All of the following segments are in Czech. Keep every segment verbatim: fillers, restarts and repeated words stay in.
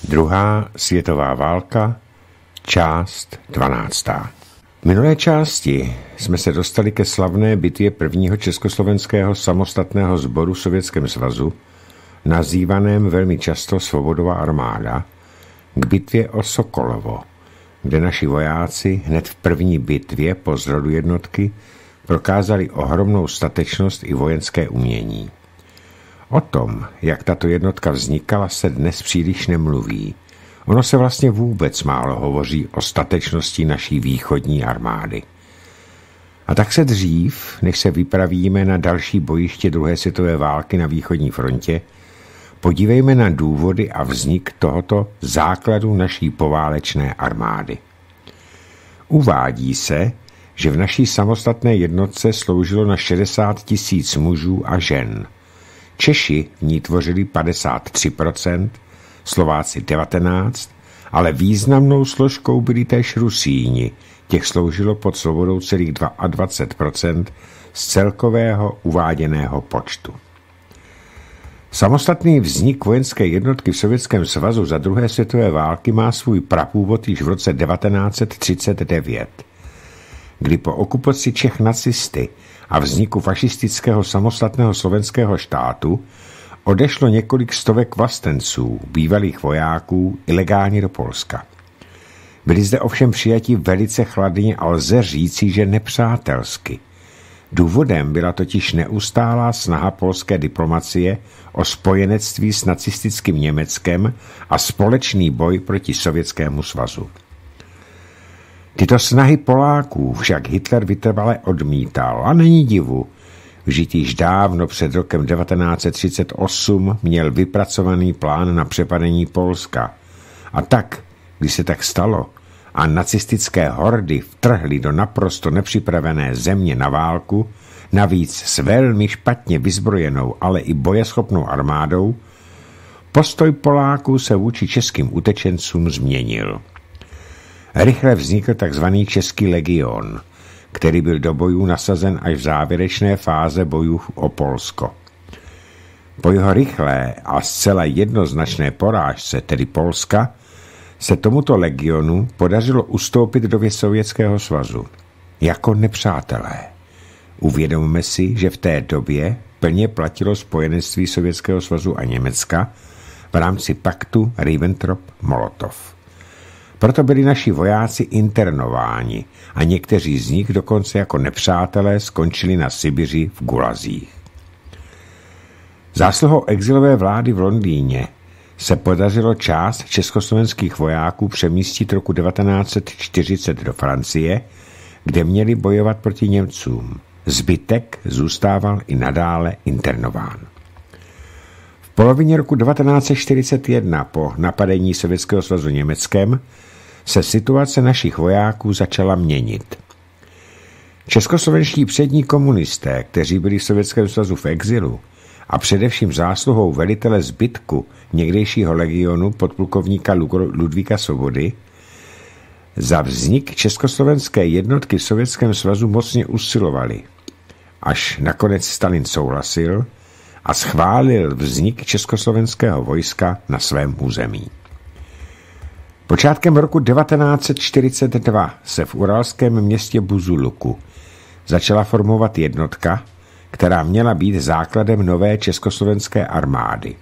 Druhá světová válka, část dvanáctá. V minulé části jsme se dostali ke slavné bitvě prvního československého samostatného sboru v Sovětském svazu, nazývaném velmi často Svobodova armáda, k bitvě o Sokolovo, kde naši vojáci hned v první bitvě po zrodu jednotky prokázali ohromnou statečnost i vojenské umění. O tom, jak tato jednotka vznikala, se dnes příliš nemluví. Ono se vlastně vůbec málo hovoří o statečnosti naší východní armády. A tak se dřív, než se vypravíme na další bojiště druhé světové války na východní frontě, podívejme na důvody a vznik tohoto základu naší poválečné armády. Uvádí se, že v naší samostatné jednotce sloužilo na šedesát tisíc mužů a žen. Češi v ní tvořili padesát tři procent, Slováci devatenáct procent, ale významnou složkou byli též Rusíni, těch sloužilo pod Svobodou celých dvacet dva procent z celkového uváděného počtu. Samostatný vznik vojenské jednotky v Sovětském svazu za druhé světové války má svůj prapůvod již v roce devatenáct set třicet devět, kdy po okupaci Čech nacisty a vzniku fašistického samostatného slovenského štátu odešlo několik stovek vlastenců, bývalých vojáků, ilegálně do Polska. Byli zde ovšem přijati velice chladně a lze říci, že nepřátelsky. Důvodem byla totiž neustálá snaha polské diplomacie o spojenectví s nacistickým Německem a společný boj proti Sovětskému svazu. Tyto snahy Poláků však Hitler vytrvale odmítal a není divu, vždyť již dávno před rokem devatenáct set třicet osm měl vypracovaný plán na přepadení Polska. A tak, když se tak stalo a nacistické hordy vtrhly do naprosto nepřipravené země na válku, navíc s velmi špatně vyzbrojenou, ale i bojeschopnou armádou, postoj Poláků se vůči českým utečencům změnil. Rychle vznikl tzv. Český legion, který byl do bojů nasazen až v závěrečné fáze bojů o Polsko. Po jeho rychlé a zcela jednoznačné porážce, tedy Polska, se tomuto legionu podařilo ustoupit do Sovětského svazu jako nepřátelé. Uvědomme si, že v té době plně platilo spojenectví Sovětského svazu a Německa v rámci paktu Ribbentrop-Molotov. Proto byli naši vojáci internováni a někteří z nich dokonce jako nepřátelé skončili na Sibiři v gulazích. Zásluhou exilové vlády v Londýně se podařilo část československých vojáků přemístit roku devatenáct set čtyřicet do Francie, kde měli bojovat proti Němcům. Zbytek zůstával i nadále internován. V polovině roku devatenáct set čtyřicet jedna po napadení Sovětského svazu Německem se situace našich vojáků začala měnit. Českoslovenští přední komunisté, kteří byli v Sovětském svazu v exilu a především zásluhou velitele zbytku někdejšího legionu podplukovníka Ludvíka Svobody, za vznik československé jednotky v Sovětském svazu mocně usilovali, až nakonec Stalin souhlasil a schválil vznik československého vojska na svém území. Počátkem roku devatenáct set čtyřicet dva se v uralském městě Buzuluku začala formovat jednotka, která měla být základem nové československé armády.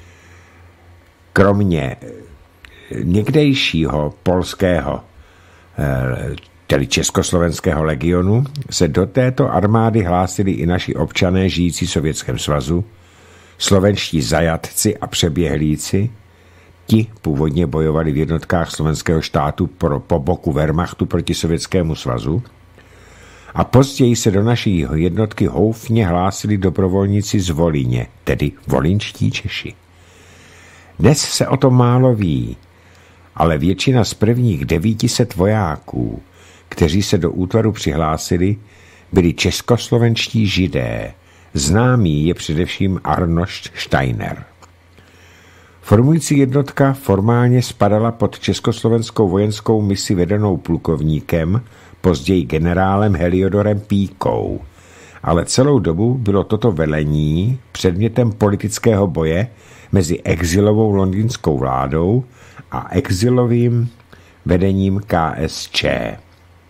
Kromě někdejšího polského, tedy československého legionu, se do této armády hlásili i naši občané žijící v Sovětském svazu, slovenští zajatci a přeběhlíci. Ti původně bojovali v jednotkách slovenského štátu pro, po boku Wehrmachtu proti Sovětskému svazu a později se do naší jednotky houfně hlásili dobrovolníci z Volíně, tedy volinští Češi. Dnes se o tom málo ví, ale většina z prvních devíti set vojáků, kteří se do útvaru přihlásili, byli českoslovenští Židé. Známý je především Arnošt Steiner. Formující jednotka formálně spadala pod československou vojenskou misi vedenou plukovníkem, později generálem Heliodorem Píkou ale celou dobu bylo toto velení předmětem politického boje mezi exilovou londýnskou vládou a exilovým vedením K S Č,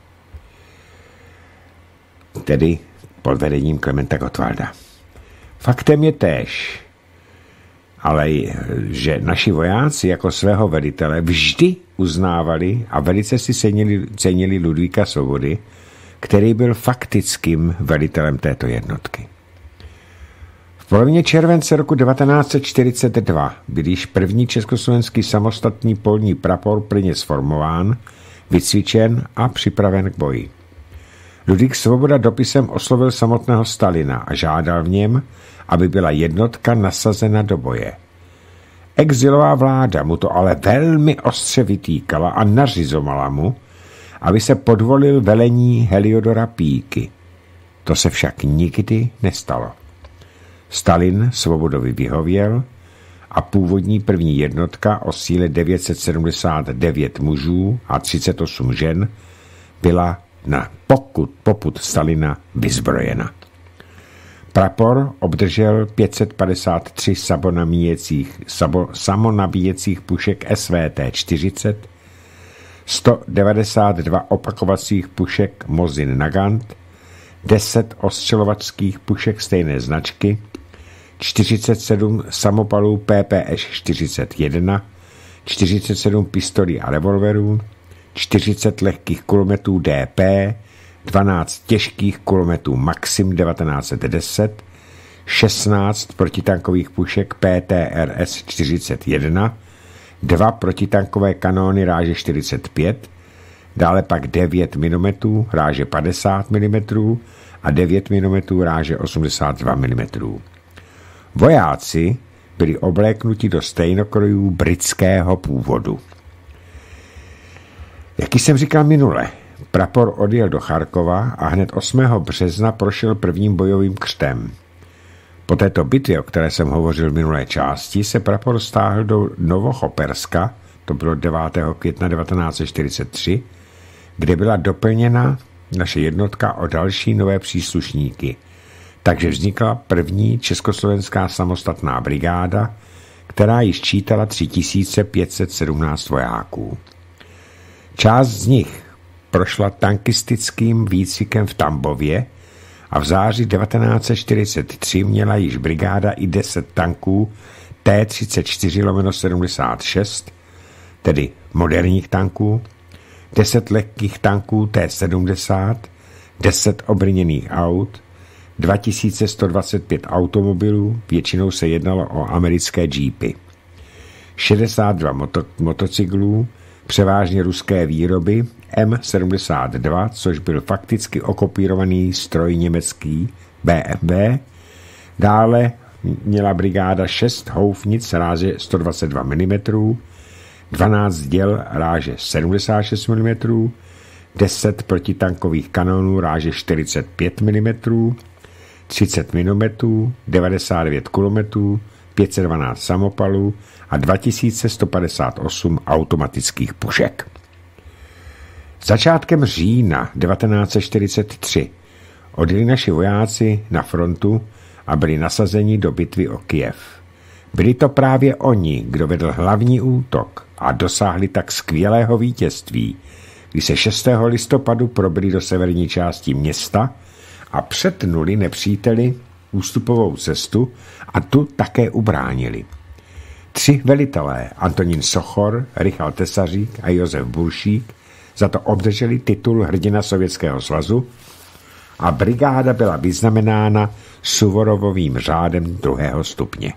tedy pod vedením Klementa Gottwalda. Faktem je též, ale že naši vojáci jako svého velitele vždy uznávali a velice si cenili, cenili Ludvíka Svobody, který byl faktickým velitelem této jednotky. V polovině července roku devatenáct set čtyřicet dva byl již první československý samostatný polní prapor plně sformován, vycvičen a připraven k boji. Ludvík Svoboda dopisem oslovil samotného Stalina a žádal v něm, aby byla jednotka nasazena do boje. Exilová vláda mu to ale velmi ostře vytýkala a nařizovala mu, aby se podvolil velení Heliodora Píky. To se však nikdy nestalo. Stalin Svobodovi vyhověl a původní první jednotka o síle devět set sedmdesát devět mužů a třicet osm žen byla na pokud, popud Stalina vyzbrojena. Prapor obdržel pět set padesát tři samonabíjecích, sabo, samonabíjecích pušek S V T čtyřicet, sto devadesát dva opakovacích pušek Mosin Nagant, deset ostřelovačských pušek stejné značky, čtyřicet sedm samopalů P P Š čtyřicet jedna, čtyřicet sedm pistolí a revolverů, čtyřicet lehkých kulometů D P, dvanáct těžkých kulometů Maxim devatenáct set deset, šestnáct protitankových pušek P T R S čtyřicet jedna, dva protitankové kanóny ráže čtyřicet pět, dále pak devět minometrů ráže padesát milimetrů a devět minometrů ráže osmdesát dva milimetrů. Vojáci byli obléknuti do stejnokrojů britského původu. Jak jsem říkal minule, prapor odjel do Charkova a hned osmého března prošel prvním bojovým křtem. Po této bitvě, o které jsem hovořil v minulé části, se prapor stáhl do Novochoperska, to bylo devátého května devatenáct set čtyřicet tři, kde byla doplněna naše jednotka o další nové příslušníky. Takže vznikla první československá samostatná brigáda, která již čítala tři tisíce pět set sedmnáct vojáků. Část z nich prošla tankistickým výcvikem v Tambově a v září devatenáct set čtyřicet tři měla již brigáda i deset tanků T třicet čtyři lomeno sedmdesát šest, tedy moderních tanků, deset lehkých tanků T sedmdesát, deset obrněných aut, dva tisíce sto dvacet pět automobilů, většinou se jednalo o americké džípy, šedesát dva moto- motocyklů, převážně ruské výroby M sedmdesát dva, což byl fakticky okopírovaný stroj německý B M W. Dále měla brigáda šest houfnic ráže sto dvacet dva milimetrů, dvanáct děl ráže sedmdesát šest milimetrů, deset protitankových kanonů ráže čtyřicet pět milimetrů, třicet minometrů, devadesát devět kulometů, pět set dvanáct samopalů a dva tisíce sto padesát osm automatických pušek. Začátkem října devatenáct set čtyřicet tři odjeli naši vojáci na frontu a byli nasazeni do bitvy o Kyjev. Byli to právě oni, kdo vedl hlavní útok a dosáhli tak skvělého vítězství, kdy se šestého listopadu probili do severní části města a přetnuli nepříteli ústupovou cestu a tu také ubránili. Tři velitelé, Antonín Sochor, Richard Tesařík a Josef Buršík, za to obdrželi titul hrdina Sovětského svazu a brigáda byla vyznamenána Suvorovovým řádem druhého stupně.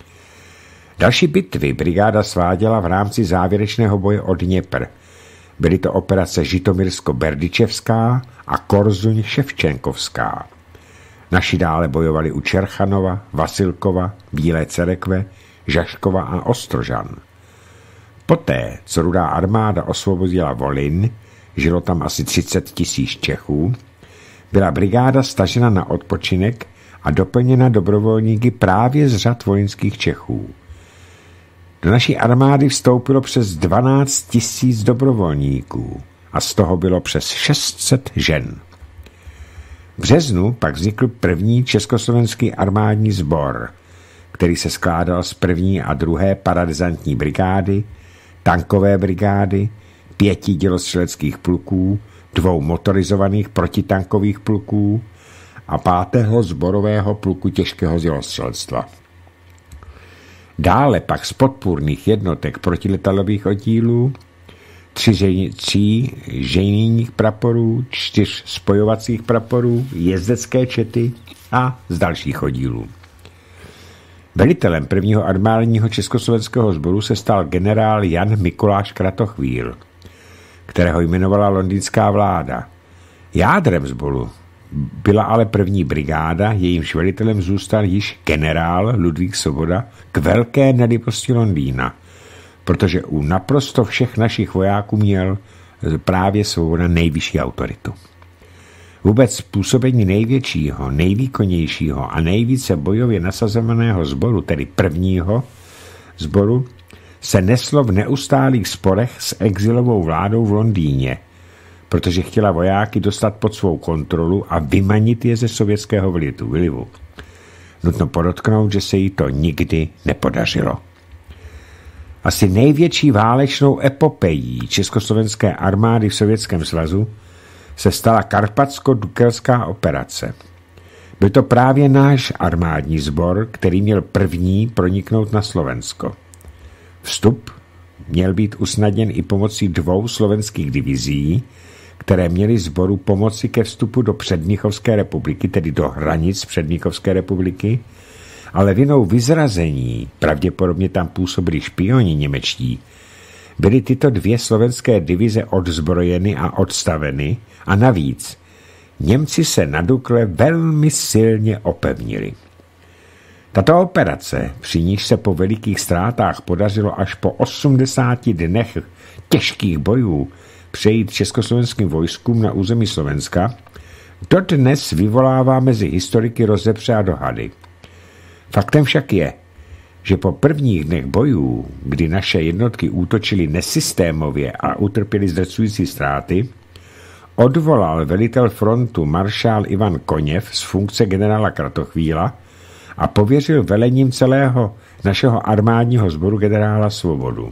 Další bitvy brigáda sváděla v rámci závěrečného boje o Dněpr. Byly to operace Žitomírsko-Berdyčevská a Korzuň-Ševčenkovská. Naši dále bojovali u Čerchanova, Vasilkova, Bílé Cerekve, Žaškova a Ostrožan. Poté, co Rudá armáda osvobodila Volyn, žilo tam asi třicet tisíc Čechů, byla brigáda stažena na odpočinek a doplněna dobrovolníky právě z řad volinských Čechů. Do naší armády vstoupilo přes dvanáct tisíc dobrovolníků a z toho bylo přes šest set žen. V březnu pak vznikl první československý armádní sbor, který se skládal z první a druhé paradizantní brigády, tankové brigády, pěti dělostřeleckých pluků, dvou motorizovaných protitankových pluků a pátého sborového pluku těžkého dělostřelectva. Dále pak z podpůrných jednotek protiletalových oddílů, tři, tři ženijních praporů, čtyř spojovacích praporů, jezdecké čety a z dalších oddílů. Velitelem prvního armádního československého sboru se stal generál Jan Mikuláš Kratochvíl, kterého jmenovala londýnská vláda. Jádrem sboru byla ale první brigáda, jejímž velitelem zůstal již generál Ludvík Svoboda k velké nelibosti Londýna, protože u naprosto všech našich vojáků měl právě Svoboda nejvyšší autoritu. Vůbec působení největšího, nejvýkonnějšího a nejvíce bojově nasazovaného sboru, tedy prvního sboru, se neslo v neustálých sporech s exilovou vládou v Londýně, protože chtěla vojáky dostat pod svou kontrolu a vymanit je ze sovětského vlivu. Nutno podotknout, že se jí to nikdy nepodařilo. Asi největší válečnou epopejí československé armády v Sovětském svazu se stala Karpatsko-Dukelská operace. Byl to právě náš armádní sbor, který měl první proniknout na Slovensko. Vstup měl být usnadněn i pomocí dvou slovenských divizí, které měly sboru pomoci ke vstupu do Předmnichovské republiky, tedy do hranic Předmnichovské republiky, ale vinou vyzrazení, pravděpodobně tam působili špioni němečtí, byly tyto dvě slovenské divize odzbrojeny a odstaveny a navíc Němci se na Dukle velmi silně opevnili. Tato operace, při níž se po velikých ztrátách podařilo až po osmdesáti dnech těžkých bojů přejít československým vojskům na území Slovenska, dodnes vyvolává mezi historiky rozepře a dohady. Faktem však je, že po prvních dnech bojů, kdy naše jednotky útočily nesystémově a utrpěly zdrcující ztráty, odvolal velitel frontu maršál Ivan Koněv z funkce generála Kratochvíla a pověřil velením celého našeho armádního sboru generála Svobodu.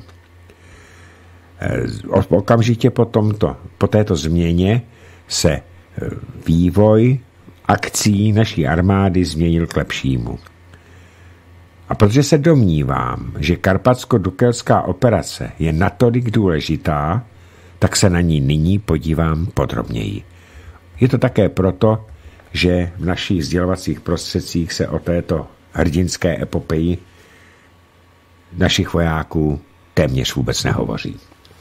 Okamžitě po, tomto, po této změně se vývoj akcí naší armády změnil k lepšímu. A protože se domnívám, že Karpatsko-Dukelská operace je natolik důležitá, tak se na ní nyní podívám podrobněji. Je to také proto, že v našich sdělovacích prostředcích se o této hrdinské epopeji našich vojáků téměř vůbec nehovoří.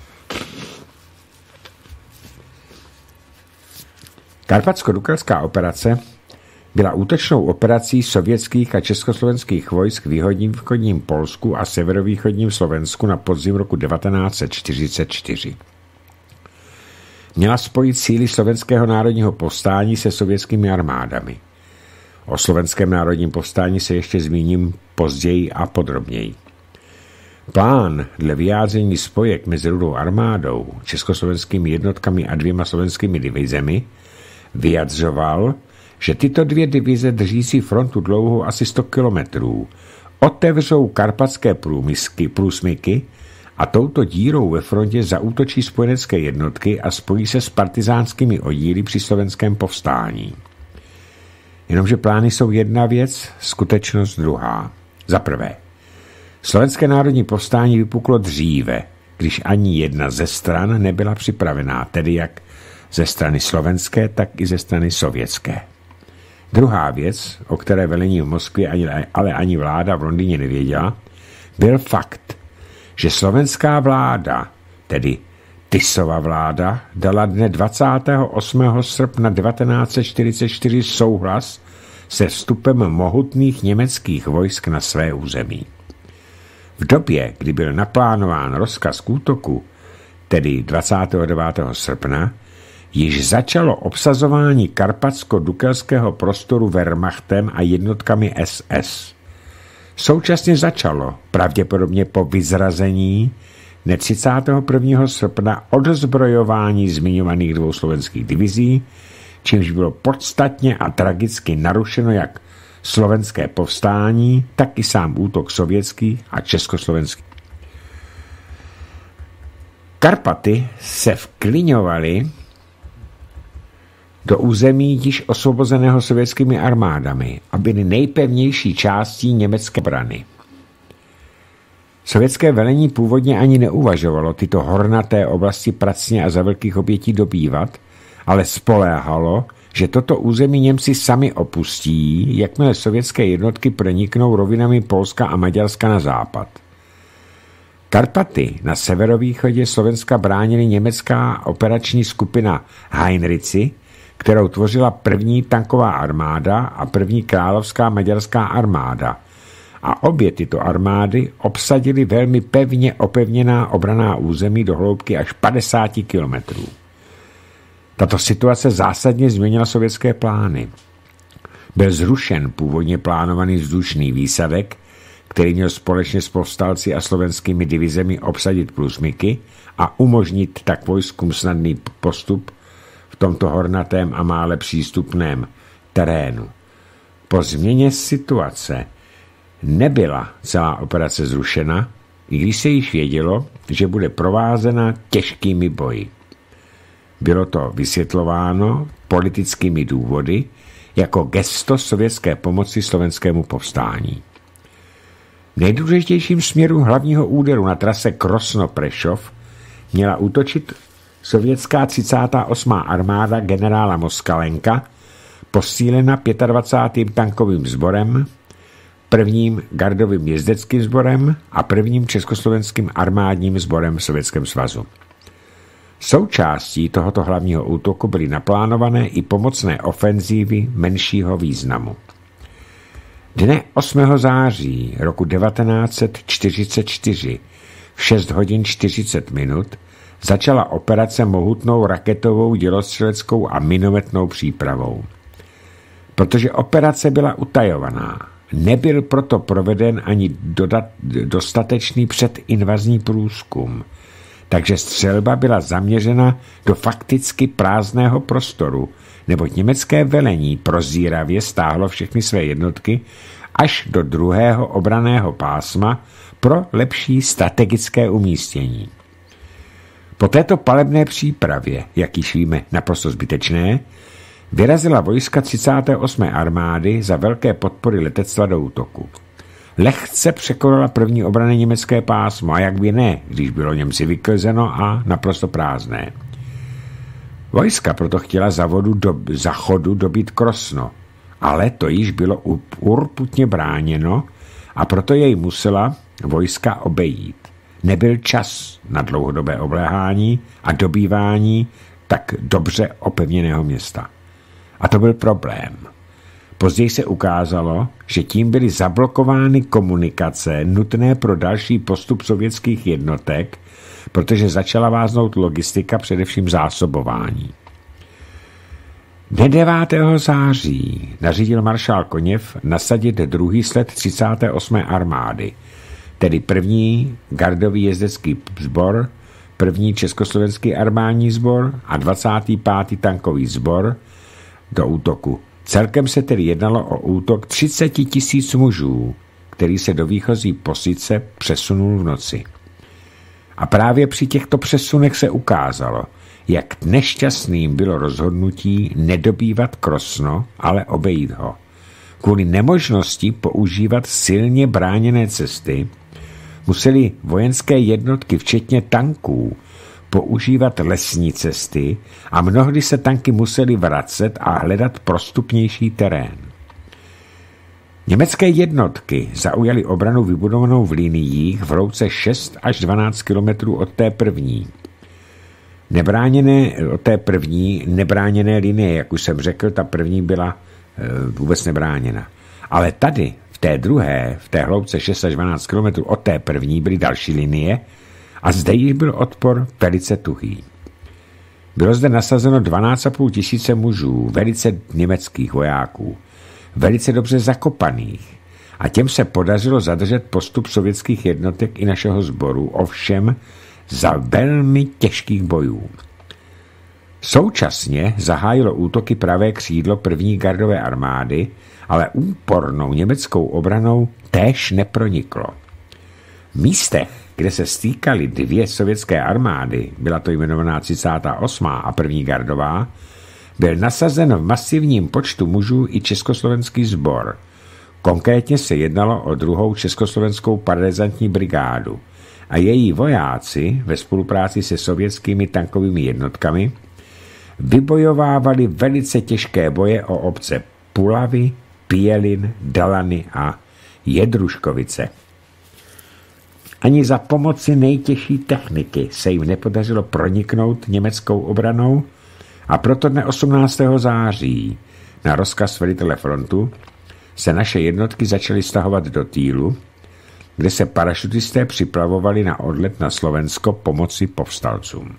Karpatsko-Dukelská operace byla útočnou operací sovětských a československých vojsk v východním Polsku a severovýchodním Slovensku na podzim roku devatenáct set čtyřicet čtyři. Měla spojit síly slovenského národního povstání se sovětskými armádami. O slovenském národním povstání se ještě zmíním později a podrobněji. Plán dle vyjádření spojek mezi Rudou armádou, československými jednotkami a dvěma slovenskými divizemi vyjadřoval, že tyto dvě divize držící frontu dlouhou asi sto kilometrů otevřou karpatské průmysky, průsmyky a touto dírou ve frontě zaútočí spojenecké jednotky a spojí se s partizánskými oddíly při slovenském povstání. Jenomže plány jsou jedna věc, skutečnost druhá. Za prvé, slovenské národní povstání vypuklo dříve, když ani jedna ze stran nebyla připravená, tedy jak ze strany slovenské, tak i ze strany sovětské. Druhá věc, o které velení v Moskvě, ale ani vláda v Londýně nevěděla, byl fakt, že slovenská vláda, tedy Tisova vláda, dala dne dvacátého osmého srpna devatenáct set čtyřicet čtyři souhlas se vstupem mohutných německých vojsk na své území. V době, kdy byl naplánován rozkaz k útoku, tedy dvacátého devátého srpna, již začalo obsazování karpatsko-dukelského prostoru Wehrmachtem a jednotkami S S. Současně začalo, pravděpodobně po vyzrazení, dne třicátého prvního srpna odzbrojování zmiňovaných dvou slovenských divizí, čímž bylo podstatně a tragicky narušeno jak slovenské povstání, tak i sám útok sovětský a československý. Karpaty se vkliňovaly do území již osvobozeného sovětskými armádami a byly nejpevnější částí německé obrany. Sovětské velení původně ani neuvažovalo tyto hornaté oblasti pracně a za velkých obětí dobývat, ale spoléhalo, že toto území Němci sami opustí, jakmile sovětské jednotky proniknou rovinami Polska a Maďarska na západ. Karpaty na severovýchodě Slovenska bránili německá operační skupina Heinrici, kterou tvořila první tanková armáda a první královská maďarská armáda. A obě tyto armády obsadily velmi pevně opevněná obranná území do hloubky až padesát kilometrů. Tato situace zásadně změnila sovětské plány. Byl zrušen původně plánovaný vzdušný výsadek, který měl společně s povstalci a slovenskými divizemi obsadit Prusmiky a umožnit tak vojskům snadný postup v tomto hornatém a mále přístupném terénu. Po změně situace nebyla celá operace zrušena, i když se již vědělo, že bude provázena těžkými boji. Bylo to vysvětlováno politickými důvody jako gesto sovětské pomoci slovenskému povstání. Nejdůležitějším směru hlavního úderu na trase Krosno-Prešov měla útočit sovětská třicátá osmá armáda generála Moskalenka, posílena dvacátým pátým tankovým sborem, prvním gardovým jezdeckým sborem a prvním československým armádním sborem v Sovětském svazu. Součástí tohoto hlavního útoku byly naplánované i pomocné ofenzívy menšího významu. Dne osmého září roku devatenáct set čtyřicet čtyři v šest hodin čtyřicet minut začala operace mohutnou raketovou, dělostřeleckou a minometnou přípravou. Protože operace byla utajovaná, nebyl proto proveden ani dodat, dostatečný předinvazní průzkum, takže střelba byla zaměřena do fakticky prázdného prostoru, neboť německé velení prozíravě stáhlo všechny své jednotky až do druhého obranného pásma pro lepší strategické umístění. Po této palebné přípravě, jak již víme naprosto zbytečné, vyrazila vojska třicáté osmé armády za velké podpory letectva do útoku. Lehce překonala první obrany německé pásmo, a jak by ne, když bylo Němci vyklizeno a naprosto prázdné. Vojska proto chtěla za vodu do zachodu dobít Krosno, ale to již bylo urputně bráněno a proto jej musela vojska obejít. Nebyl čas na dlouhodobé obléhání a dobývání tak dobře opevněného města. A to byl problém. Později se ukázalo, že tím byly zablokovány komunikace nutné pro další postup sovětských jednotek, protože začala váznout logistika, především zásobování. Dne devátého září nařídil maršál Koněv nasadit druhý sled třicáté osmé armády, tedy první gardový jezdecký sbor, první československý armádní sbor a dvacátý pátý tankový sbor do útoku. Celkem se tedy jednalo o útok třicet tisíc mužů, který se do výchozí pozice přesunul v noci. A právě při těchto přesunech se ukázalo, jak nešťastným bylo rozhodnutí nedobývat Krosno, ale obejít ho. Kvůli nemožnosti používat silně bráněné cesty museli vojenské jednotky, včetně tanků, používat lesní cesty a mnohdy se tanky museli vracet a hledat prostupnější terén. Německé jednotky zaujaly obranu vybudovanou v liniích v hloubce šest až dvanáct kilometrů od té první. Nebráněné, od té první nebráněné linie, jak už jsem řekl, ta první byla e, vůbec nebráněna. Ale tady, v té druhé, v té hloubce šest až dvanáct kilometrů od té první byly další linie a zde již byl odpor velice tuhý. Bylo zde nasazeno dvanáct a půl tisíce mužů, velice německých vojáků, velice dobře zakopaných, a těm se podařilo zadržet postup sovětských jednotek i našeho sboru, ovšem za velmi těžkých bojů. Současně zahájilo útoky pravé křídlo první gardové armády, ale úpornou německou obranou též neproniklo. V místech, kde se stýkaly dvě sovětské armády, byla to jmenovaná třicátá osmá a první gardová, byl nasazen v masivním počtu mužů i československý sbor. Konkrétně se jednalo o druhou československou paralizantní brigádu a její vojáci ve spolupráci se sovětskými tankovými jednotkami vybojovávali velice těžké boje o obce Pulavy, Pělin, Dalany a Jedruškovice. Ani za pomoci nejtěžší techniky se jim nepodařilo proniknout německou obranou a proto dne osmnáctého září na rozkaz velitele frontu se naše jednotky začaly stahovat do Týlu, kde se parašutisté připravovali na odlet na Slovensko pomoci povstalcům.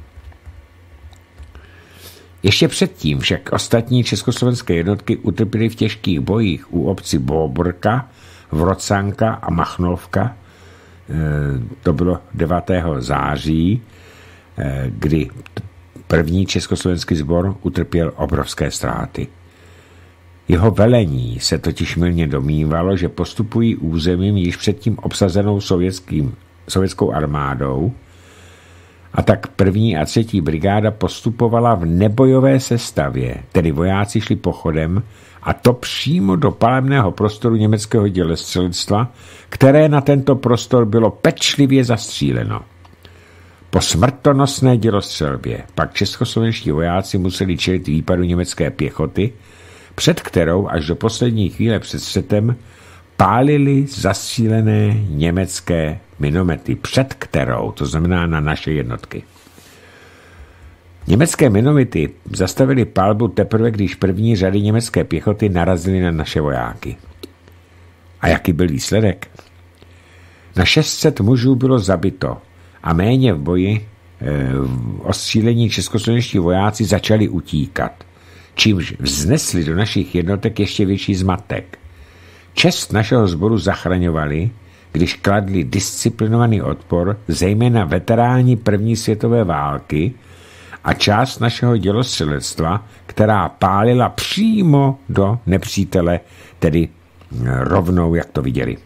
Ještě předtím však ostatní československé jednotky utrpěly v těžkých bojích u obcí Bóbrka, Vrocanka a Machnovka. To bylo devátého září, kdy první československý sbor utrpěl obrovské ztráty. Jeho velení se totiž mylně domnívalo, že postupují územím již předtím obsazenou sovětským, sovětskou armádou, a tak první a třetí brigáda postupovala v nebojové sestavě, tedy vojáci šli pochodem, a to přímo do palebného prostoru německého dělostřelectva, které na tento prostor bylo pečlivě zastříleno. Po smrtonosné dělostřelbě pak českoslovenští vojáci museli čelit výpadu německé pěchoty, před kterou až do poslední chvíle před střetem pálili zastřílené německé minomety, před kterou, to znamená na naše jednotky. Německé minomety zastavili palbu teprve, když první řady německé pěchoty narazily na naše vojáky. A jaký byl výsledek? Na šest set mužů bylo zabito a méně v boji v ostřílení českoslovenští vojáci začali utíkat, čímž vznesli do našich jednotek ještě větší zmatek. Čest našeho sboru zachraňovali, když kladli disciplinovaný odpor, zejména veteráni první světové války a část našeho dělostřelectva, která pálila přímo do nepřítele, tedy rovnou, jak to viděli.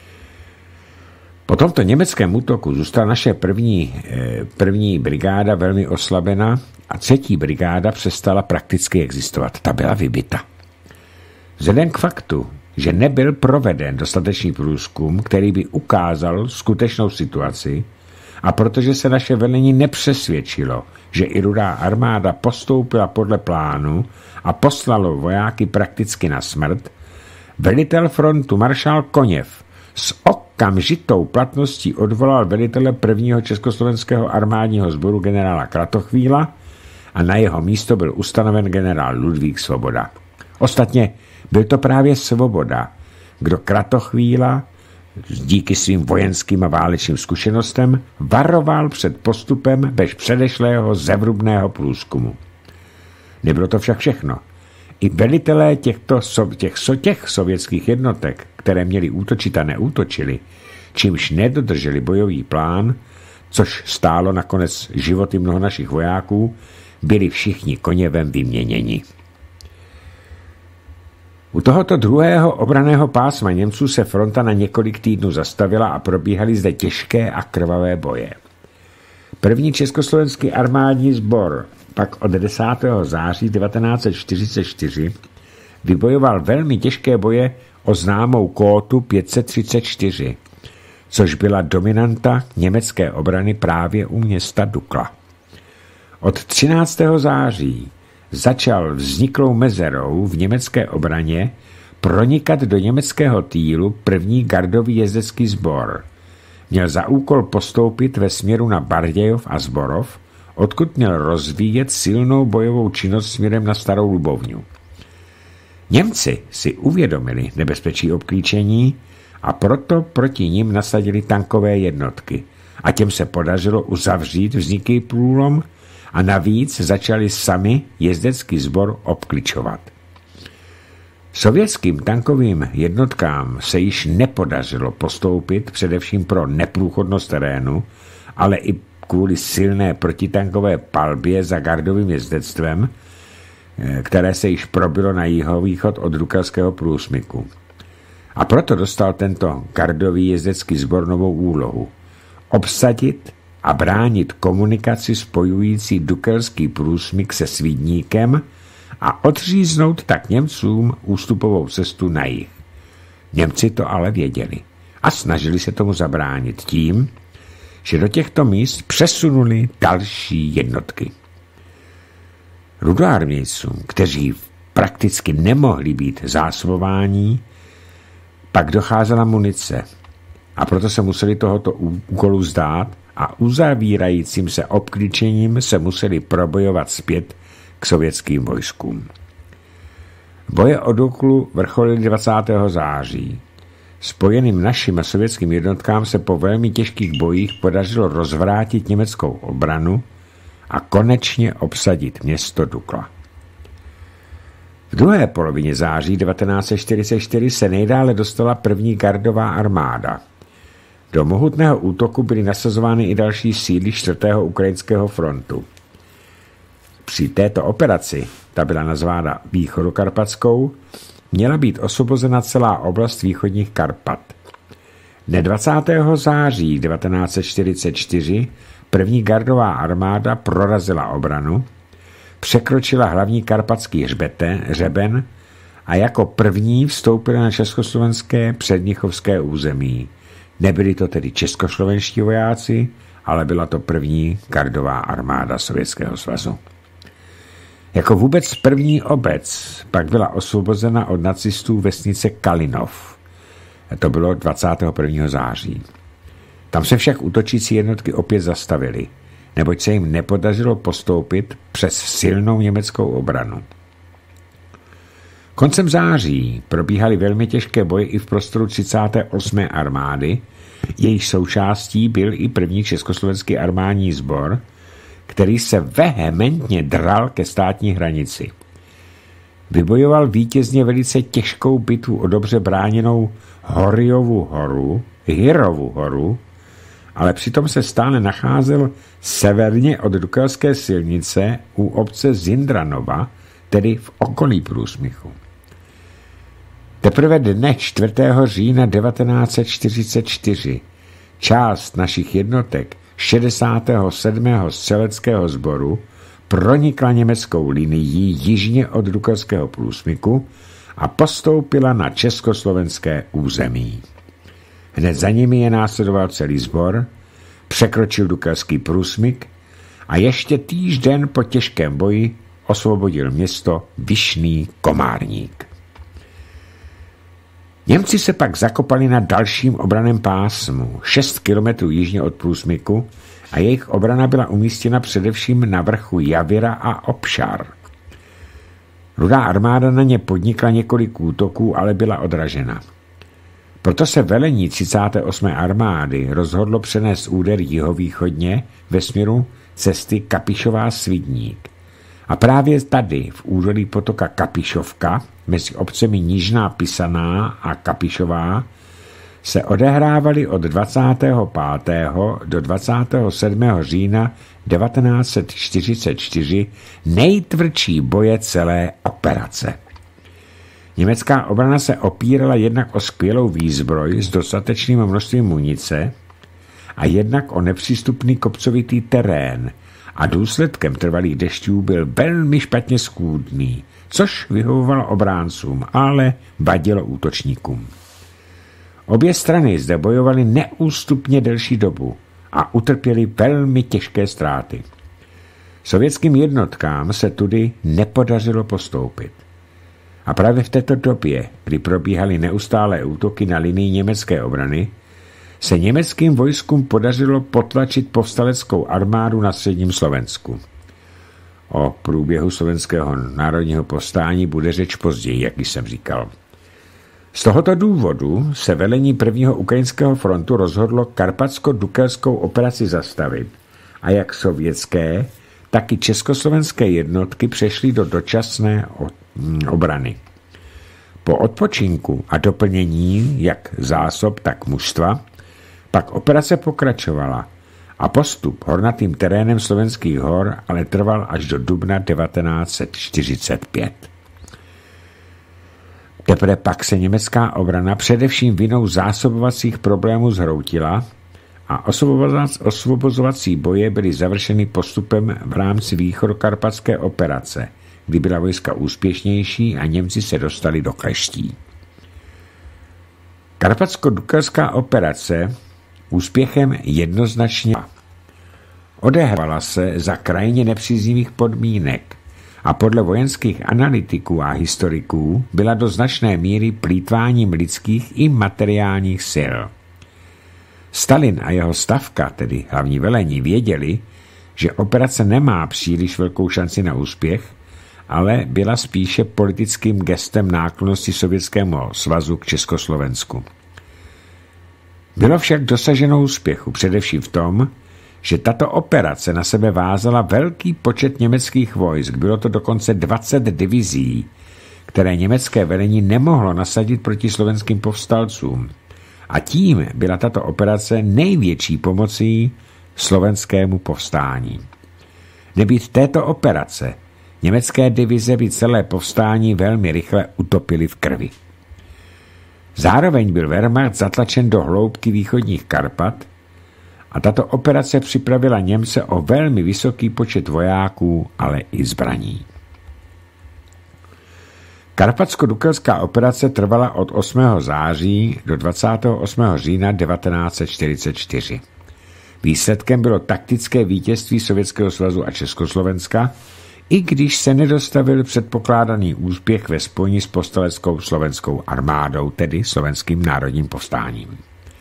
Po tomto německém útoku zůstala naše první, první brigáda velmi oslabena a třetí brigáda přestala prakticky existovat. Ta byla vybita. Vzhledem k faktu, že nebyl proveden dostatečný průzkum, který by ukázal skutečnou situaci, a protože se naše velení nepřesvědčilo, že i Rudá armáda postoupila podle plánu a poslalo vojáky prakticky na smrt, velitel frontu maršál Koněv s okamžitou platností odvolal velitele prvního československého armádního sboru generála Kratochvíla a na jeho místo byl ustanoven generál Ludvík Svoboda. Ostatně byl to právě Svoboda, kdo Kratochvíla díky svým vojenským a válečným zkušenostem varoval před postupem bez předešlého zevrubného průzkumu. Nebylo to však všechno. I velitelé těchto, těch, těch sovětských jednotek, které měli útočit a neútočili, čímž nedodrželi bojový plán, což stálo nakonec životy mnoho našich vojáků, byli všichni Koněvem vyměněni. U tohoto druhého obranného pásma Němců se fronta na několik týdnů zastavila a probíhaly zde těžké a krvavé boje. První československý armádní sbor pak od desátého září devatenáct set čtyřicet čtyři vybojoval velmi těžké boje o známou kótu pět set třicet čtyři, což byla dominanta německé obrany právě u města Dukla. Od třináctého září začal vzniklou mezerou v německé obraně pronikat do německého Týlu první gardový jezdecký sbor. Měl za úkol postoupit ve směru na Bardějov a Zborov, odkud měl rozvíjet silnou bojovou činnost směrem na Starou Lubovňu. Němci si uvědomili nebezpečí obklíčení a proto proti nim nasadili tankové jednotky a těm se podařilo uzavřít vzniklý průlom a navíc začali sami jezdecký sbor obkličovat. Sovětským tankovým jednotkám se již nepodařilo postoupit především pro neprůchodnost terénu, ale i kvůli silné protitankové palbě za gardovým jezdectvem, které se již probilo na jihovýchod od Dukelského průsmyku. A proto dostal tento gardový jezdecký sbor novou úlohu obsadit a bránit komunikaci spojující Dukelský průsmyk se Svídníkem a odříznout tak Němcům ústupovou cestu na jih. Němci to ale věděli a snažili se tomu zabránit tím, že do těchto míst přesunuli další jednotky. Rudoarmějcům, kteří prakticky nemohli být zásobováni, pak docházela munice a proto se museli tohoto úkolu vzdát a uzavírajícím se obklíčením se museli probojovat zpět k sovětským vojskům. Boje o Duklu vrcholily dvacátého září. Spojeným našim a sovětským jednotkám se po velmi těžkých bojích podařilo rozvrátit německou obranu a konečně obsadit město Dukla. V druhé polovině září devatenáct set čtyřicet čtyři se nejdále dostala první gardová armáda. Do mohutného útoku byly nasazovány i další síly čtvrtého ukrajinského frontu. Při této operaci, ta byla nazvána Východokarpatskou, měla být osvobozena celá oblast východních Karpat. Dne dvacátého září devatenáct set čtyřicet čtyři první gardová armáda prorazila obranu, překročila hlavní karpatský hřbeten, hřeben a jako první vstoupila na československé přednichovské území. Nebyli to tedy českoslovenští vojáci, ale byla to první gardová armáda Sovětského svazu. Jako vůbec první obec pak byla osvobozena od nacistů vesnice Kalinov. To bylo dvacátého prvního září. Tam se však útočící jednotky opět zastavily, neboť se jim nepodařilo postoupit přes silnou německou obranu. Koncem září probíhaly velmi těžké boje i v prostoru třicáté osmé armády, jejíž součástí byl i první československý armádní sbor, který se vehementně dral ke státní hranici. Vybojoval vítězně velice těžkou bitvu o dobře bráněnou Horiovu horu, Hirovu horu, ale přitom se stále nacházel severně od Dukelské silnice u obce Zindranova, tedy v okolí průsmychu. Teprve dne čtvrtého října devatenáct set čtyřicet čtyři část našich jednotek šedesátého sedmého střeleckého sboru pronikla německou linií jižně od Dukelského průsmyku a postoupila na československé území. Hned za nimi je následoval celý sbor, překročil Dukelský průsmyk a ještě týžden po těžkém boji osvobodil město Vyšný Komárník. Němci se pak zakopali na dalším obranném pásmu, šest kilometrů jižně od průsmyku, a jejich obrana byla umístěna především na vrchu Javyra a Obšar. Rudá armáda na ně podnikla několik útoků, ale byla odražena. Proto se velení třicáté osmé armády rozhodlo přenést úder jihovýchodně ve směru cesty Kapišová-Svidník. A právě tady, v údolí potoka Kapišovka, mezi obcemi Nižná Pisaná a Kapišová, se odehrávaly od dvacátého pátého do dvacátého sedmého října devatenáct set čtyřicet čtyři nejtvrdší boje celé operace. Německá obrana se opírala jednak o skvělou výzbroj s dostatečným množstvím munice a jednak o nepřístupný kopcovitý terén a důsledkem trvalých dešťů byl velmi špatně schůdný, což vyhovovalo obráncům, ale vadilo útočníkům. Obě strany zde bojovaly neústupně delší dobu a utrpěly velmi těžké ztráty. Sovětským jednotkám se tudy nepodařilo postoupit. A právě v této době, kdy probíhaly neustálé útoky na linii německé obrany, se německým vojskům podařilo potlačit povstaleckou armádu na středním Slovensku. O průběhu slovenského národního povstání bude řeč později, jak jsem říkal. Z tohoto důvodu se velení prvního ukrajinského frontu rozhodlo karpatsko-dukelskou operaci zastavit a jak sovětské, tak i československé jednotky přešly do dočasné obrany. Po odpočinku a doplnění jak zásob, tak mužstva pak operace pokračovala a postup hornatým terénem slovenských hor ale trval až do dubna devatenáct set čtyřicet pět. Teprve pak se německá obrana především vinou zásobovacích problémů zhroutila a osvobozovací boje byly završeny postupem v rámci východokarpatské operace, kdy byla vojska úspěšnější a Němci se dostali do kleští. Karpatsko-dukalská operace úspěchem jednoznačně odehrávala se za krajně nepříznivých podmínek a podle vojenských analytiků a historiků byla do značné míry plýtváním lidských i materiálních sil. Stalin a jeho stavka, tedy hlavní velení, věděli, že operace nemá příliš velkou šanci na úspěch, ale byla spíše politickým gestem náklonnosti Sovětskému svazu k Československu. Bylo však dosaženo úspěchu především v tom, že tato operace na sebe vázala velký počet německých vojsk, bylo to dokonce dvacet divizí, které německé velení nemohlo nasadit proti slovenským povstalcům. A tím byla tato operace největší pomocí slovenskému povstání. Nebýt této operace, německé divize by celé povstání velmi rychle utopily v krvi. Zároveň byl Wehrmacht zatlačen do hloubky východních Karpat a tato operace připravila Němce o velmi vysoký počet vojáků, ale i zbraní. Karpatsko-dukelská operace trvala od osmého září do dvacátého osmého října devatenáct set čtyřicet čtyři. Výsledkem bylo taktické vítězství Sovětského svazu a Československa, i když se nedostavil předpokládaný úspěch ve spojení s povstaleckou slovenskou armádou, tedy slovenským národním povstáním.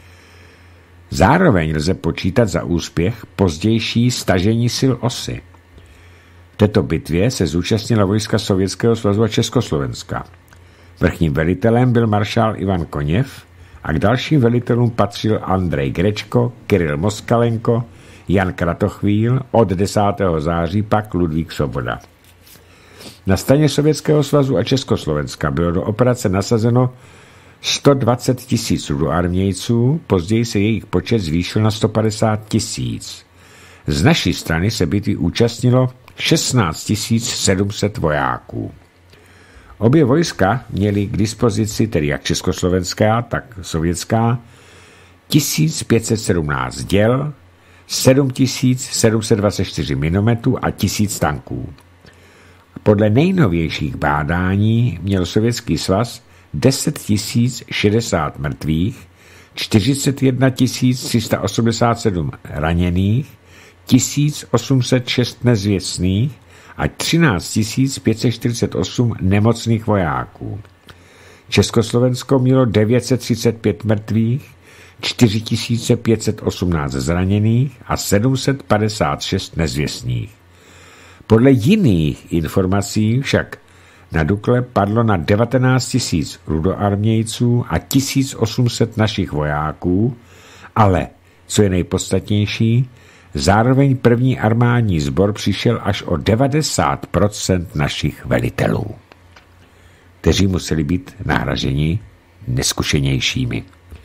Zároveň lze počítat za úspěch pozdější stažení sil osy. V této bitvě se zúčastnila vojska Sovětského svazu a Československa. Vrchním velitelem byl maršál Ivan Koněv a k dalším velitelům patřil Andrej Grečko, Kiril Moskalenko, Jan Kratochvíl, od desátého září pak Ludvík Svoboda. Na straně Sovětského svazu a Československa bylo do operace nasazeno sto dvacet tisíc rudoarmějců, později se jejich počet zvýšil na sto padesát tisíc. Z naší strany se bitvy účastnilo šestnáct tisíc sedm set vojáků. Obě vojska měly k dispozici, tedy jak československá, tak sovětská, tisíc pět set sedmnáct děl, sedm tisíc sedm set dvacet čtyři minometů a tisíc tanků. Podle nejnovějších bádání měl Sovětský svaz deset tisíc šedesát mrtvých, čtyřicet jedna tisíc tři sta osmdesát sedm raněných, tisíc osm set šest nezvěstných a třináct tisíc pět set čtyřicet osm nemocných vojáků. Československo mělo devět set třicet pět mrtvých, čtyři tisíce pět set osmnáct zraněných a sedm set padesát šest nezvěstných. Podle jiných informací však na Dukle padlo na devatenáct tisíc rudoarmějců a tisíc osm set našich vojáků, ale, co je nejpodstatnější, zároveň první armádní sbor přišel až o devadesát procent našich velitelů, kteří museli být nahraženi neskušenějšími.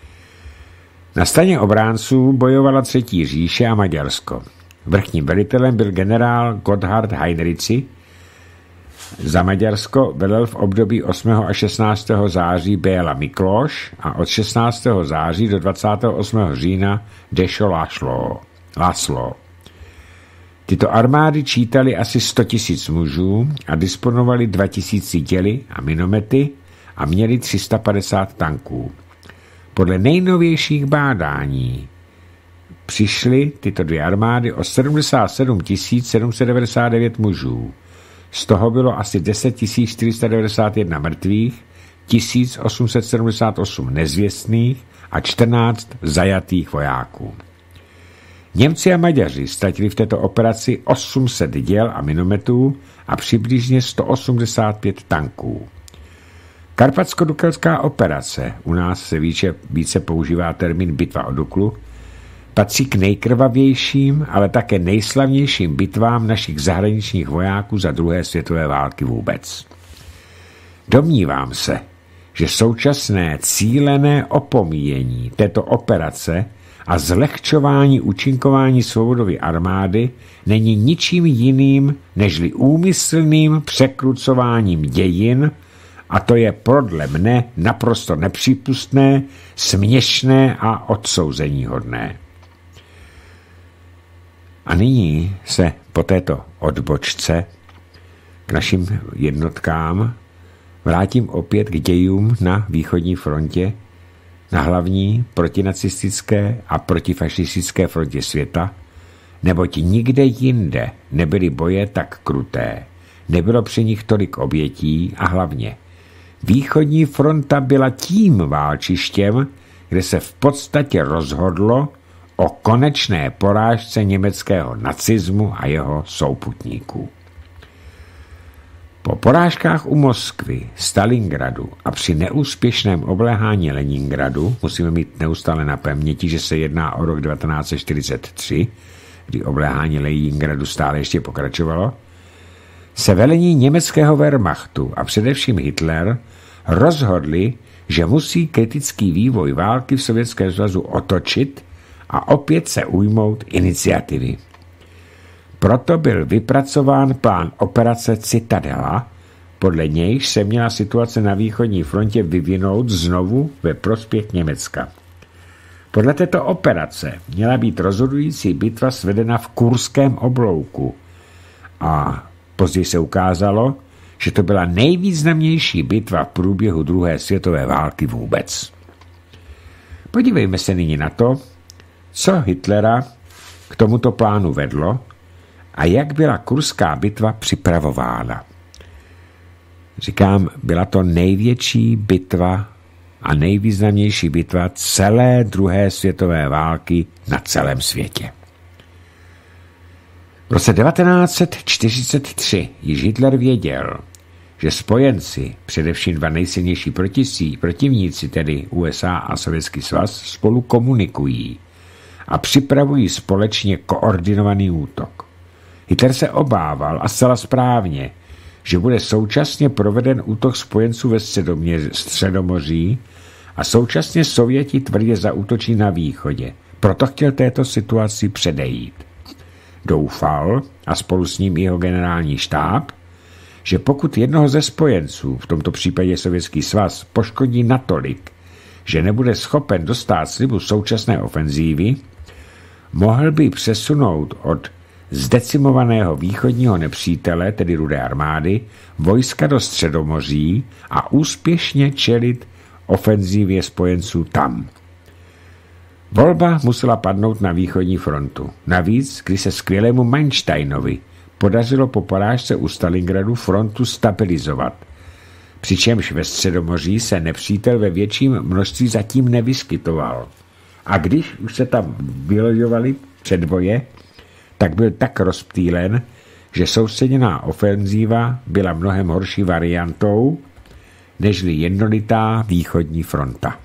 Na straně obránců bojovala Třetí říše a Maďarsko. Vrchním velitelem byl generál Gotthard Heinrici. Za Maďarsko velel v období osmého a šestnáctého září Béla Miklós a od šestnáctého září do dvacátého osmého října Dešo László. László. Tyto armády čítaly asi sto tisíc mužů a disponovaly dva tisíce děly a minomety a měly tři sta padesát tanků. Podle nejnovějších bádání přišly tyto dvě armády o sedmdesát sedm tisíc sedm set devadesát devět mužů. Z toho bylo asi deset tisíc čtyři sta devadesát jedna mrtvých, tisíc osm set sedmdesát osm nezvěstných a čtrnáct zajatých vojáků. Němci a Maďaři ztratili v této operaci osm set děl a minometů a přibližně sto osmdesát pět tanků. Karpatsko-dukelská operace, u nás se více, více používá termín bitva o Duklu, patří k nejkrvavějším, ale také nejslavnějším bitvám našich zahraničních vojáků za druhé světové války vůbec. Domnívám se, že současné cílené opomíjení této operace a zlehčování účinkování Svobodovy armády není ničím jiným nežli úmyslným překrucováním dějin, a to je podle mne naprosto nepřípustné, směšné a odsouzeníhodné. A nyní se po této odbočce k našim jednotkám vrátím opět k dějům na východní frontě, na hlavní protinacistické a protifašistické frontě světa, neboť nikde jinde nebyly boje tak kruté, nebylo při nich tolik obětí a hlavně východní fronta byla tím válčištěm, kde se v podstatě rozhodlo o konečné porážce německého nacismu a jeho souputníků. Po porážkách u Moskvy, Stalingradu a při neúspěšném obléhání Leningradu, musíme mít neustále na paměti, že se jedná o rok devatenáct set čtyřicet tři, kdy obléhání Leningradu stále ještě pokračovalo, se velení německého Wehrmachtu a především Hitler rozhodli, že musí kritický vývoj války v Sovětském svazu otočit a opět se ujmout iniciativy. Proto byl vypracován plán operace Citadela, podle nějž se měla situace na východní frontě vyvinout znovu ve prospěch Německa. Podle této operace měla být rozhodující bitva svedena v Kurském oblouku a později se ukázalo, že to byla nejvýznamnější bitva v průběhu druhé světové války vůbec. Podívejme se nyní na to, co Hitlera k tomuto plánu vedlo a jak byla kurská bitva připravována. Říkám, byla to největší bitva a nejvýznamnější bitva celé druhé světové války na celém světě. V roce devatenáct set čtyřicet tři již Hitler věděl, že spojenci, především dva nejsilnější protisí, protivníci, tedy U S A a Sovětský svaz, spolu komunikují a připravují společně koordinovaný útok. Hitler se obával, a zcela správně, že bude současně proveden útok spojenců ve Středomoří a současně Sověti tvrdě zaútočí na východě. Proto chtěl této situaci předejít. Doufal, a spolu s ním jeho generální štáb, že pokud jednoho ze spojenců, v tomto případě Sovětský svaz, poškodí natolik, že nebude schopen dostát slibu současné ofenzívy, mohl by přesunout od zdecimovaného východního nepřítele, tedy Rudé armády, vojska do Středomoří a úspěšně čelit ofenzívě spojenců tam. Volba musela padnout na východní frontu. Navíc, když se skvělému Mansteinovi podařilo po porážce u Stalingradu frontu stabilizovat, přičemž ve Středomoří se nepřítel ve větším množství zatím nevyskytoval. A když už se tam vyloďovali předboje, tak byl tak rozptýlen, že soustředěná ofenzíva byla mnohem horší variantou, nežli jednolitá východní fronta.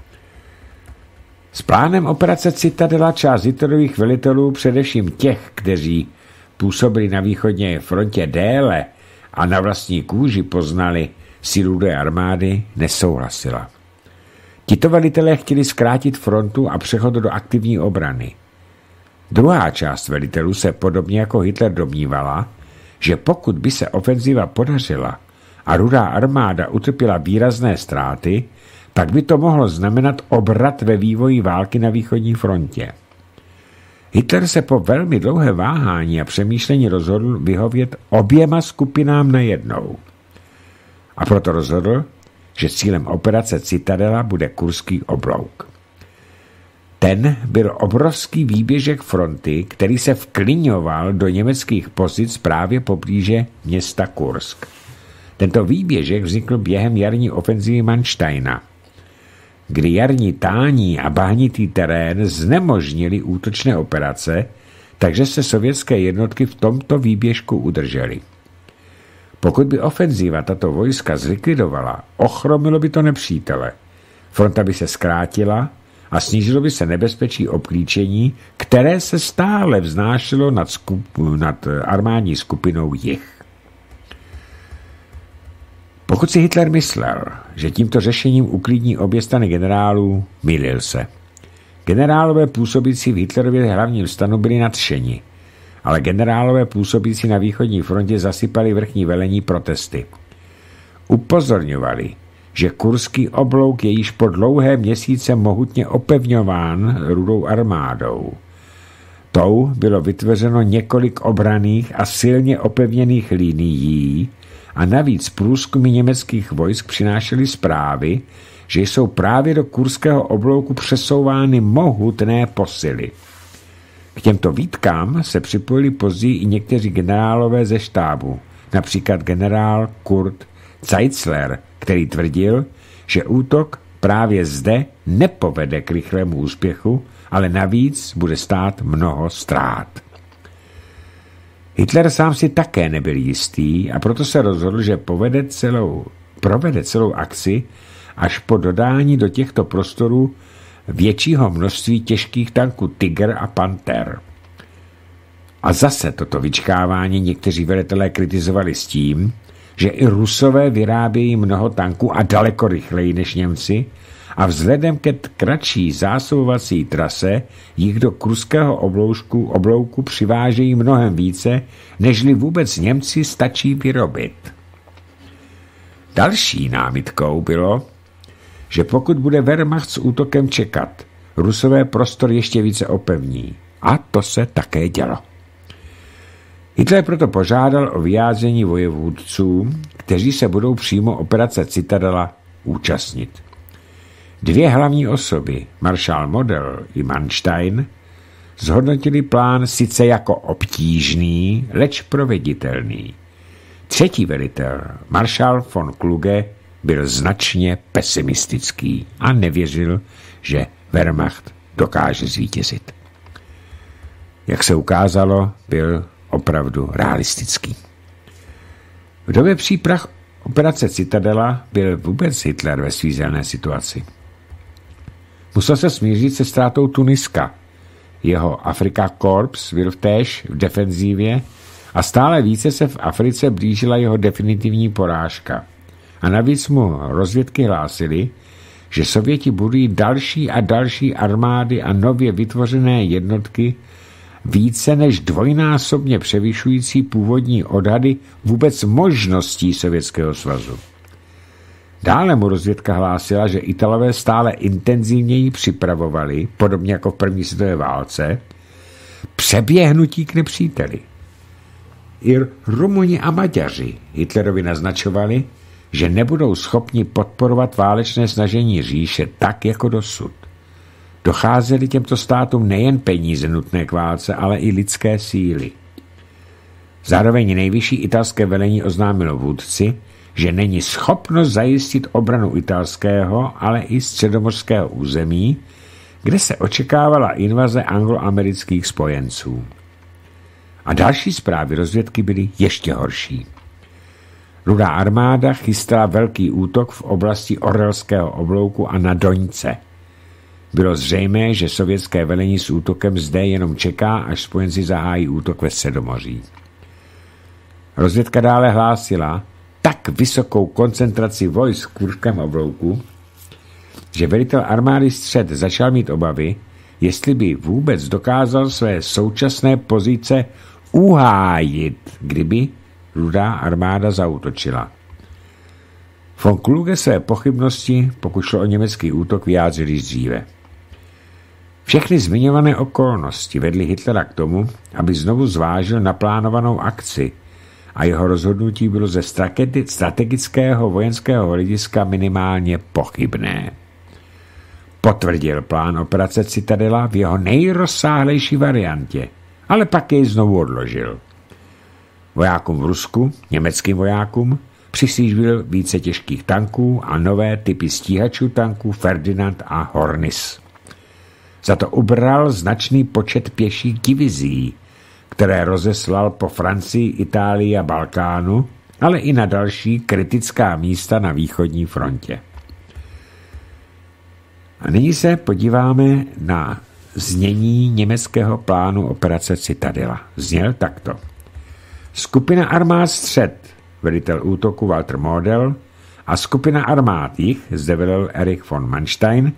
S plánem operace Citadela část Hitlerových velitelů, především těch, kteří působili na východní frontě déle a na vlastní kůži poznali sílu Rudé armády, nesouhlasila. Tito velitelé chtěli zkrátit frontu a přechod do aktivní obrany. Druhá část velitelů se podobně jako Hitler domnívala, že pokud by se ofenziva podařila a Rudá armáda utrpěla výrazné ztráty, pak by to mohlo znamenat obrat ve vývoji války na východní frontě. Hitler se po velmi dlouhé váhání a přemýšlení rozhodl vyhovět oběma skupinám najednou. A proto rozhodl, že cílem operace Citadela bude Kurský oblouk. Ten byl obrovský výběžek fronty, který se vkliňoval do německých pozic právě poblíže města Kursk. Tento výběžek vznikl během jarní ofenzívy Mansteina, kdy jarní tání a bahnitý terén znemožnili útočné operace, takže se sovětské jednotky v tomto výběžku udržely. Pokud by ofenzíva tato vojska zlikvidovala, ochromilo by to nepřítele. Fronta by se zkrátila a snížilo by se nebezpečí obklíčení, které se stále vznášelo nad, skup, nad armádní skupinou Jih. Pokud si Hitler myslel, že tímto řešením uklidní obě strany generálů, mýlil se. Generálové působící v Hitlerově hlavním stanu byli nadšeni, ale generálové působící na východní frontě zasypali vrchní velení protesty. Upozorňovali, že kurský oblouk je již po dlouhé měsíce mohutně opevňován Rudou armádou. Tou bylo vytvořeno několik obranných a silně opevněných linií a navíc průzkumy německých vojsk přinášely zprávy, že jsou právě do kurského oblouku přesouvány mohutné posily. K těmto výtkám se připojili později i někteří generálové ze štábu, například generál Kurt Zeitzler, který tvrdil, že útok právě zde nepovede k rychlému úspěchu, ale navíc bude stát mnoho ztrát. Hitler sám si také nebyl jistý a proto se rozhodl, že povede celou, provede celou akci až po dodání do těchto prostorů většího množství těžkých tanků Tiger a Panther. A zase toto vyčkávání někteří velitelé kritizovali s tím, že i Rusové vyrábějí mnoho tanků a daleko rychleji než Němci a vzhledem ke kratší zásobovací trase jich do kurského oblouku, oblouku přivážejí mnohem více, nežli vůbec Němci stačí vyrobit. Další námitkou bylo, že pokud bude Wehrmacht s útokem čekat, Rusové prostor ještě více opevní. A to se také dělo. Hitler proto požádal o vyjádření vojevůdců, kteří se budou přímo operace Citadela účastnit. Dvě hlavní osoby, maršál Model i Manstein, zhodnotili plán sice jako obtížný, leč proveditelný. Třetí velitel, maršál von Kluge, byl značně pesimistický a nevěřil, že Wehrmacht dokáže zvítězit. Jak se ukázalo, byl opravdu realistický. V době příprav operace Citadela byl vůbec Hitler ve svízelné situaci. Musel se smířit se ztrátou Tuniska. Jeho Afrika Korps byl též v defenzívě a stále více se v Africe blížila jeho definitivní porážka. A navíc mu rozvědky hlásily, že Sověti budují další a další armády a nově vytvořené jednotky, více než dvojnásobně převyšující původní odhady vůbec možností Sovětského svazu. Dále mu rozvědka hlásila, že Italové stále intenzivněji připravovali, podobně jako v první světové válce, přeběhnutí k nepříteli. I Rumuni a Maďaři Hitlerovi naznačovali, že nebudou schopni podporovat válečné snažení říše tak jako dosud. Docházely těmto státům nejen peníze nutné k válce, ale i lidské síly. Zároveň nejvyšší italské velení oznámilo vůdci, že není schopno zajistit obranu italského, ale i středomořského území, kde se očekávala invaze angloamerických spojenců. A další zprávy rozvědky byly ještě horší. Rudá armáda chystala velký útok v oblasti Orelského oblouku a na Doňce. Bylo zřejmé, že sovětské velení s útokem zde jenom čeká, až spojenci zahájí útok ve Středomoří. Rozvědka dále hlásila tak vysokou koncentraci vojsk v kurském oblouku, že velitel armády Střed začal mít obavy, jestli by vůbec dokázal své současné pozice uhájit, kdyby Rudá armáda zaútočila. Von Kluge své pochybnosti, pokud šlo o německý útok, vyjádřil již dříve. Všechny zmiňované okolnosti vedly Hitlera k tomu, aby znovu zvážil naplánovanou akci a jeho rozhodnutí bylo ze strategického vojenského hlediska minimálně pochybné. Potvrdil plán operace Citadela v jeho nejrozsáhlejší variantě, ale pak jej znovu odložil. Vojákům v Rusku, německým vojákům, přislíbil více těžkých tanků a nové typy stíhačů tanků Ferdinand a Hornis. Za to ubral značný počet pěších divizí, které rozeslal po Francii, Itálii a Balkánu, ale i na další kritická místa na východní frontě. A nyní se podíváme na znění německého plánu operace Citadela. Zněl takto. Skupina armád Střed, velitel útoku Walter Model, a skupina armád Jih, zde velel Erich von Manstein,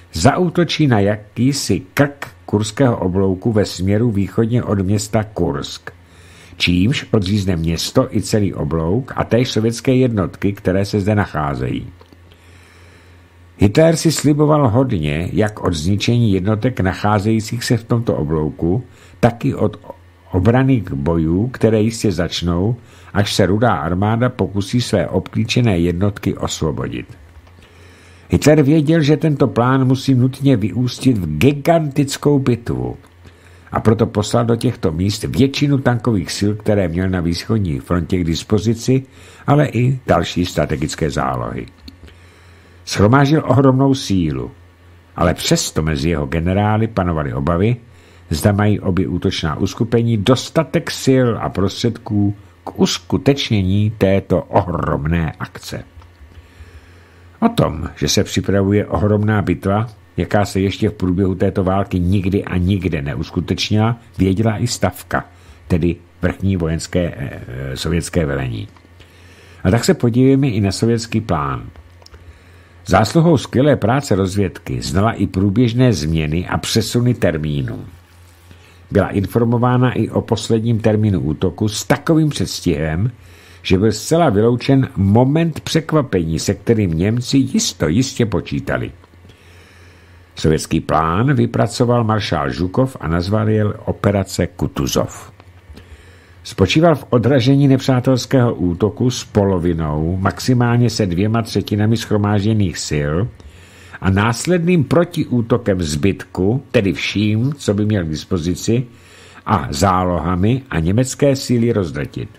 zaútočí na jakýsi krk kurského oblouku ve směru východně od města Kursk, čímž odřízne město i celý oblouk a též sovětské jednotky, které se zde nacházejí. Hitler si sliboval hodně, jak od zničení jednotek nacházejících se v tomto oblouku, tak i od obranných bojů, které jistě začnou, až se Rudá armáda pokusí své obklíčené jednotky osvobodit. Hitler věděl, že tento plán musí nutně vyústit v gigantickou bitvu a proto poslal do těchto míst většinu tankových sil, které měl na východní frontě k dispozici, ale i další strategické zálohy. Shromáždil ohromnou sílu, ale přesto mezi jeho generály panovaly obavy, zda mají obě útočná uskupení dostatek sil a prostředků k uskutečnění této ohromné akce. O tom, že se připravuje ohromná bitva, jaká se ještě v průběhu této války nikdy a nikde neuskutečnila, věděla i Stavka, tedy vrchní vojenské e, sovětské velení. A tak se podívejme i na sovětský plán. Zásluhou skvělé práce rozvědky znala i průběžné změny a přesuny termínů. Byla informována i o posledním termínu útoku s takovým předstihem, že byl zcela vyloučen moment překvapení, se kterým Němci jisto jistě počítali. Sovětský plán vypracoval maršál Žukov a nazval je operace Kutuzov. Spočíval v odražení nepřátelského útoku s polovinou, maximálně se dvěma třetinami shromážděných sil a následným protiútokem zbytku, tedy vším, co by měl k dispozici, a zálohami a německé síly rozdrtit.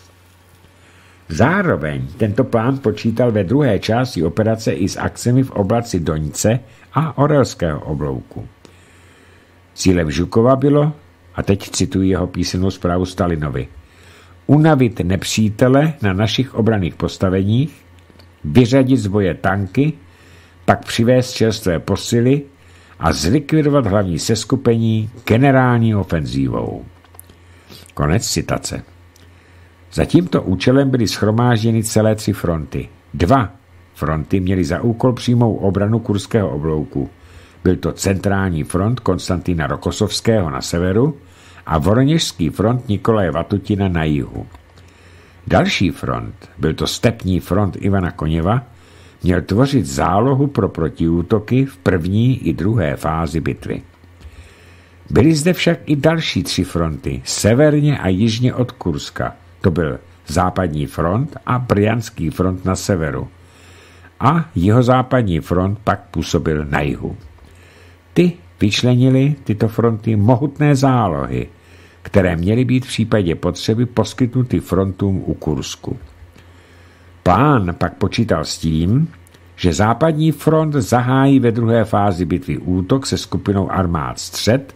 Zároveň tento plán počítal ve druhé části operace i s akcemi v oblasti Doňce a Orelského oblouku. Cílem Žukova bylo, a teď cituji jeho písemnou zprávu Stalinovi, unavit nepřítele na našich obranných postaveních, vyřadit z boje tanky, pak přivést čerstvé posily a zlikvidovat hlavní seskupení generální ofenzívou. Konec citace. Za tímto účelem byly shromážděny celé tři fronty. Dva fronty měly za úkol přímou obranu Kurského oblouku. Byl to centrální front Konstantina Rokosovského na severu a Voroněžský front Nikolaje Vatutina na jihu. Další front, byl to stepní front Ivana Koněva, měl tvořit zálohu pro protiútoky v první i druhé fázi bitvy. Byly zde však i další tři fronty, severně a jižně od Kurska. To byl západní front a Brjanský front na severu. A jihozápadní front pak působil na jihu. Ty vyčlenili tyto fronty mohutné zálohy, které měly být v případě potřeby poskytnuty frontům u Kursku. Plán pak počítal s tím, že západní front zahájí ve druhé fázi bitvy útok se skupinou armád střed,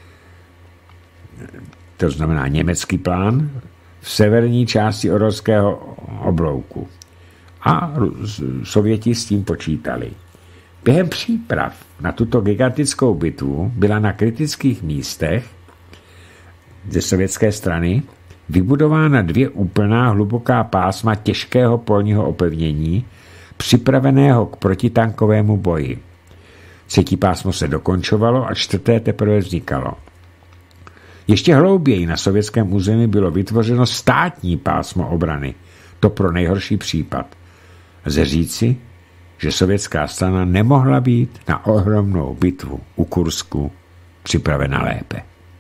to znamená německý plán, v severní části Orelského oblouku. A Sověti s tím počítali. Během příprav na tuto gigantickou bitvu byla na kritických místech ze sovětské strany vybudována dvě úplná hluboká pásma těžkého polního opevnění, připraveného k protitankovému boji. Třetí pásmo se dokončovalo a čtvrté teprve vznikalo. Ještě hlouběji na sovětském území bylo vytvořeno státní pásmo obrany, to pro nejhorší případ. Lze říci, že sovětská strana nemohla být na ohromnou bitvu u Kursku připravena lépe.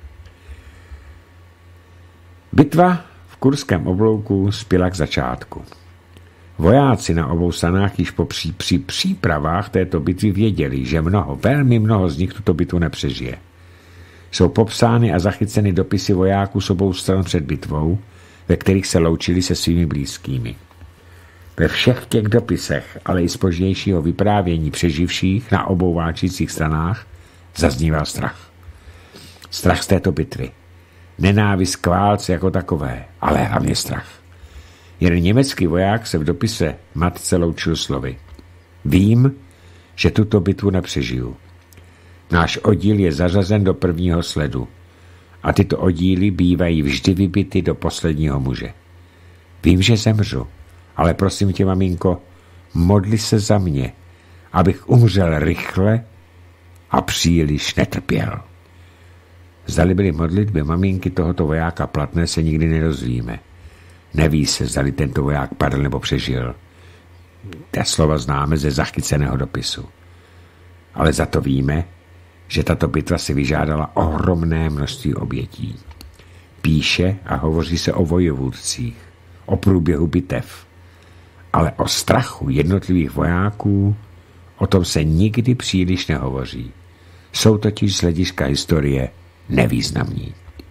Bitva v Kurském oblouku spěla k začátku. Vojáci na obou stranách již po pří, při přípravách této bitvy věděli, že mnoho, velmi mnoho z nich tuto bitvu nepřežije. Jsou popsány a zachyceny dopisy vojáků s obou stran před bitvou, ve kterých se loučili se svými blízkými. Ve všech těch dopisech, ale i z pozdějšího vyprávění přeživších na obou válčících stranách zazníval strach. Strach z této bitvy. Nenávist k válce jako takové, ale hlavně strach. Jeden německý voják se v dopise matce loučil slovy. Vím, že tuto bitvu nepřežiju. Náš oddíl je zařazen do prvního sledu a tyto oddíly bývají vždy vybity do posledního muže. Vím, že zemřu, ale prosím tě, maminko, modli se za mě, abych umřel rychle a příliš netrpěl. Zdali byly modlitby maminky tohoto vojáka platné, se nikdy nedozvíme. Neví se, zdali tento voják padl nebo přežil. Ta slova známe ze zachyceného dopisu. Ale za to víme, že tato bitva si vyžádala ohromné množství obětí. Píše a hovoří se o vojevůdcích, o průběhu bitev, ale o strachu jednotlivých vojáků, o tom se nikdy příliš nehovoří. Jsou totiž z hlediska historie nevýznamní.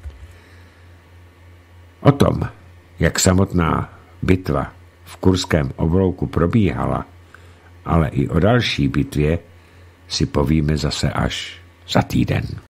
O tom, jak samotná bitva v Kurském oblouku probíhala, ale i o další bitvě si povíme zase až za týden.